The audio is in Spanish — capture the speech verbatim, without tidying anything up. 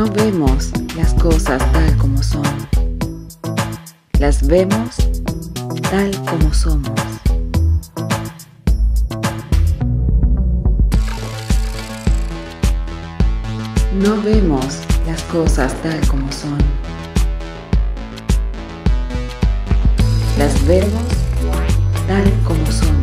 No vemos las cosas tal como son, las vemos tal como somos. No vemos las cosas tal como son, las vemos tal como son.